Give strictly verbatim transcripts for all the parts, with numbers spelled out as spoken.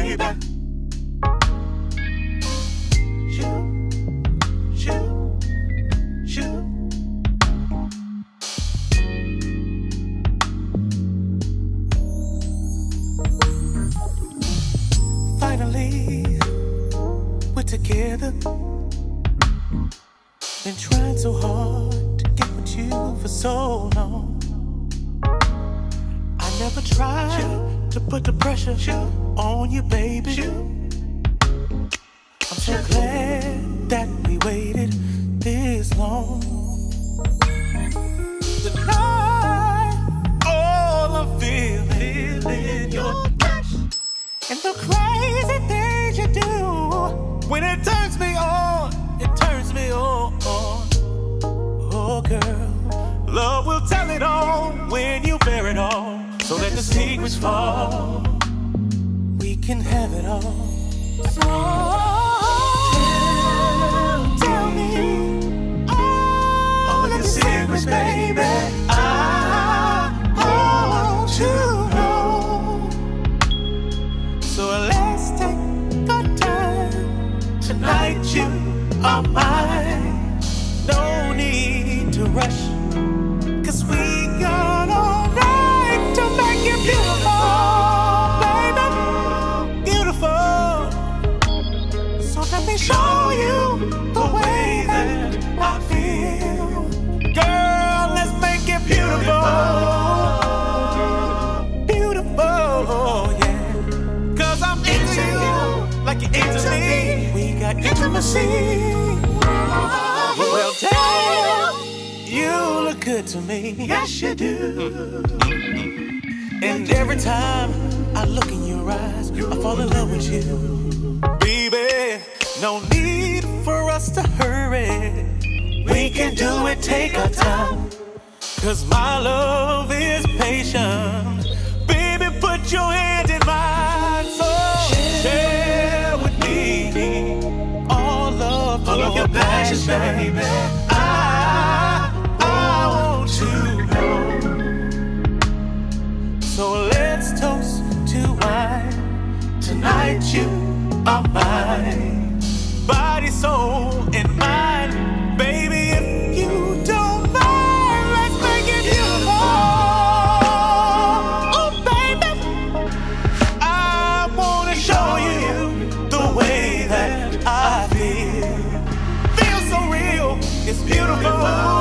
baby. Shoot, shoot, shoot. Finally, we're together. Been trying so hard to get with you for so long. I never tried Shoot. to put the pressure Shoot. on you, baby. Shoot. I'm so Shoot. glad that we waited this long. Tonight, all I'm feeling is your touch and the crazy things you do. When it turns me on, it turns me on. Oh, girl, love will tell it all when you bear it all. So let the secrets fall. We can have it all. So tell, tell me all, all of your secrets, baby. I want to know. So let's take our time. Tonight you are mine. No need to rush, 'cause we got all night to make it beautiful, baby, beautiful. So let me show you the way that I feel. Girl, let's make it beautiful, beautiful, yeah. 'Cause I'm into you like you're into me. We got intimacy. Well, tell you look good to me. Yes, you do. And every time I look in your eyes, I fall in love with you. Baby, no need for us to hurry. We can do it, take our time. 'Cause my love is patient. Baby, put your hand in mine. So share with me all of, all of your passion, baby. I, I want to know. So let's toast to wine. Tonight you are mine. Body, soul, and mind. Baby, if you don't mind, let's make it beautiful. Oh, baby, I wanna show you the way that I feel. Feels so real, it's beautiful.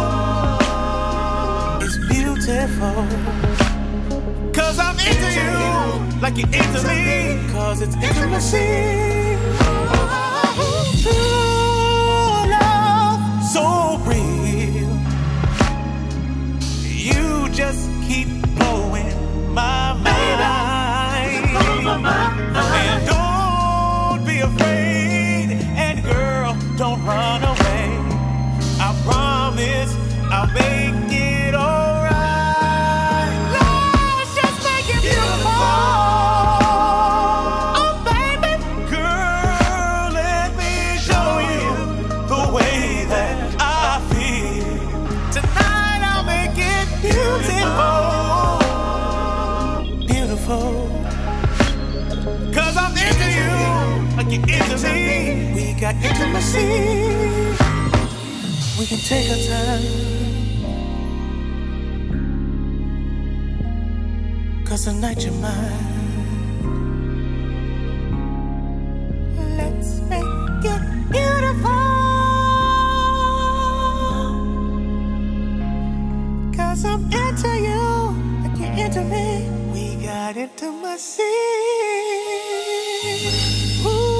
It's beautiful. 'Cause I'm into you like you're into me. 'Cause it's intimacy. True love, so real. You just keep blowing my mind. And don't be afraid. And girl, don't run away. I promise I'll make it alright. Let's just make it beautiful. Oh, baby. Girl, let me show you the way that I feel. Tonight I'll make it beautiful. Beautiful. 'Cause I'm into you like you're into me. We got intimacy. We can take our time. 'Cause tonight you're mine. Let's make it beautiful. 'Cause I'm into you like you're into me. We got intimacy. Ooh.